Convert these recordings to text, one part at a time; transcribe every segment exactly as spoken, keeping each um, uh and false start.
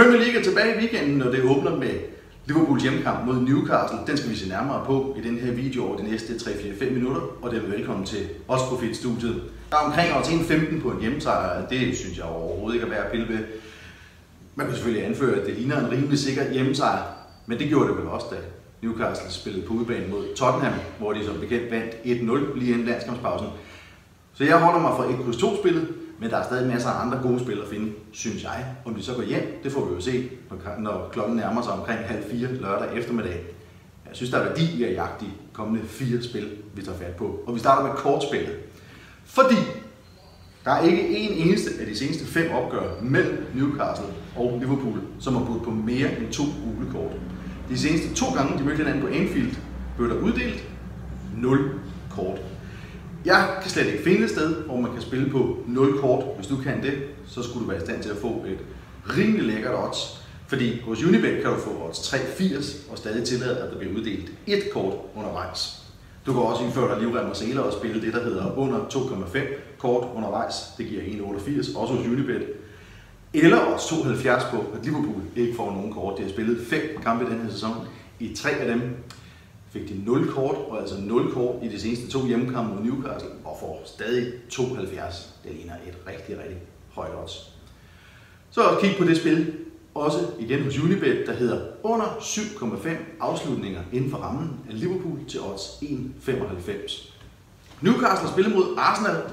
Premier League er tilbage i weekenden, og det åbner med Liverpools hjemmekamp mod Newcastle. Den skal vi se nærmere på i den her video over de næste tre fire fem minutter, og det er velkommen til Odds Profit-studiet. Der er omkring odds en femten på en hjemmesejr, det synes jeg overhovedet ikke er værd at pille ved. Man kan selvfølgelig anføre, at det ligner en rimelig sikker hjemmesejr, men det gjorde det vel også, da Newcastle spillede på udebane mod Tottenham, hvor de som bekendt vandt et nul lige inden landskampspausen. Så jeg holder mig fra et kryds to spillet, men der er stadig masser af andre gode spil at finde, synes jeg. Om de så går hjem, det får vi jo se, når klokken nærmer sig omkring halv fire lørdag eftermiddag. Jeg synes, der er værdi i at jagte de kommende fire spil, vi tager fat på. Og vi starter med kortspillet. Fordi der er ikke en eneste af de seneste fem opgør mellem Newcastle og Liverpool, som har budt på mere end to gule kort. De seneste to gange, de mødte hinanden på Anfield, blev der uddelt nul kort. Jeg kan slet ikke finde et sted, hvor man kan spille på nul kort. Hvis du kan det, så skulle du være i stand til at få et rimelig lækkert odds. Fordi hos Unibet kan du få odds tre komma firs og stadig tillade, at der bliver uddelt et kort undervejs. Du kan også indføre dig livrem og seler og spille det, der hedder under to komma fem kort undervejs. Det giver en komma otteogfirs, også hos Unibet. Eller odds to komma halvfjerds på, at Liverpool ikke får nogen kort. De har spillet fem kampe i denne her sæson. I tre af dem fik de nul kort, og altså nul kort i de seneste to hjemmekampe mod Newcastle, og får stadig to komma halvfjerds. Det ligner et rigtig, rigtig højt odds. Så kig på det spil, også igen hos Unibet, der hedder under syv komma fem afslutninger inden for rammen af Liverpool til odds en komma femoghalvfems. Newcastle har spillet mod Arsenal,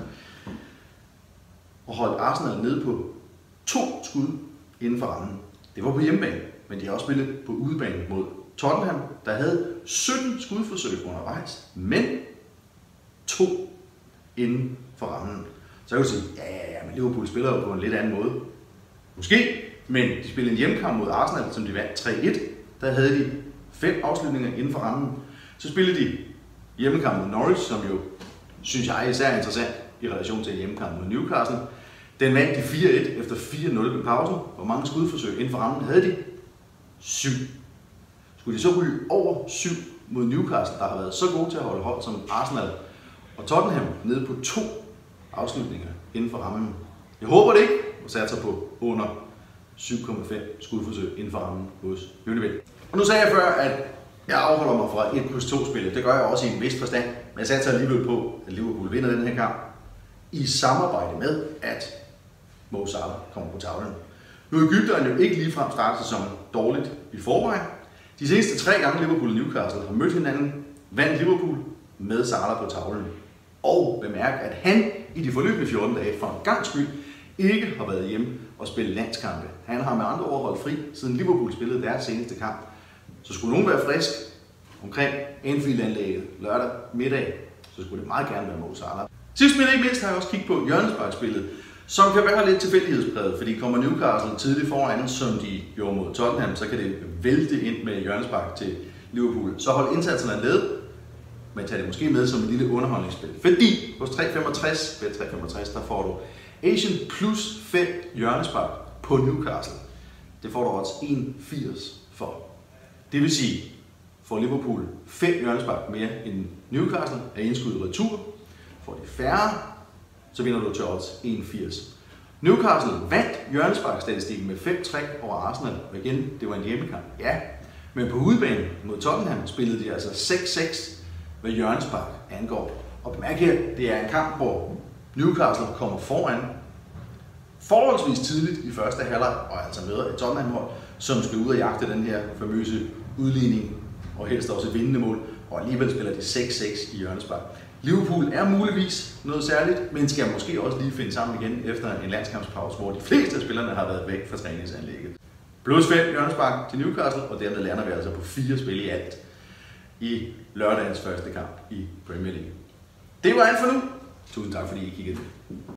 og holdt Arsenal nede på to skud inden for rammen. Det var på hjemmebane, men de har også spillet på udebane mod Tottenham, der havde sytten skudforsøg undervejs, men to inden for rammen. Så jeg kan sige, ja, ja, ja, men Liverpool spiller jo på en lidt anden måde. Måske, men de spillede en hjemmekamp mod Arsenal, som de vandt tre et. Der havde de fem afslutninger inden for rammen. Så spillede de hjemmekamp mod Norwich, som jo, synes jeg, er især interessant i relation til hjemmekamp mod Newcastle. Den vandt de fire et efter fire nul ved pausen. Hvor mange skudforsøg inden for rammen havde de? syv. Skulle de så ryge over syv mod Newcastle, der har været så gode til at holde hold som Arsenal og Tottenham, nede på to afslutninger inden for rammen? Jeg håber det ikke, og satser på under syv komma fem skudforsøg inden for rammen hos Unibet. Og nu sagde jeg før, at jeg afholder mig fra et kryds to spillet. Det gør jeg også i en vis forstand, men jeg satser alligevel på, at Liverpool vinder den her kamp i samarbejde med, at Mo Salah kommer på tavlen. Nu er Egypteren jo ikke ligefrem startet sæsonen dårligt i forvejen. De seneste tre gange Liverpool og Newcastle har mødt hinanden, vandt Liverpool med Salah på tavlen. Og bemærk, at han i de forløbende fjorten dage for en gang skyld ikke har været hjemme og spillet landskampe. Han har med andre ord holdt fri, siden Liverpool spillede deres seneste kamp. Så skulle nogen være frisk omkring Anfield-anlægget lørdag middag, så skulle det meget gerne være Mo Salah. Sidst men ikke mindst har jeg også kigget på hjørnesparkspillet, som kan være lidt tilfældighedspræget, fordi kommer Newcastle tidligt foran, som de gjorde mod Tottenham, så kan det vælte ind med hjørnespark til Liverpool. Så hold indsatserne ned, men tag det måske med som et lille underholdningsspil. Fordi hos tre komma femogtres, ved tre komma femogtres, der får du Asian plus fem hjørnespark på Newcastle. Det får du odds en komma firs for. Det vil sige, får Liverpool fem hjørnespark mere end Newcastle er indskud retur. Får de færre, så vinder du til odds en komma firs. Newcastle vandt hjørnesparkstatistikken med fem tre over Arsenal. Og igen, det var en hjemmekamp. Ja, men på udebane mod Tottenham spillede de altså seks seks, hvad hjørnespark angår. Og bemærk her, det er en kamp, hvor Newcastle kommer foran forholdsvis tidligt i første halvleg, og altså møder et Tottenham-hold, som skal ud og jagte den her famøse udligning, og helst også vindende mål, og alligevel spiller de seks seks i hjørnespark. Liverpool er muligvis noget særligt, men skal måske også lige finde sammen igen efter en landskampspause, hvor de fleste af spillerne har været væk fra træningsanlægget. Plus fem hjørnespark til Newcastle, og dermed lander vi altså på fire spil i alt i lørdagens første kamp i Premier League. Det var alt for nu. Tusind tak fordi I kiggede med.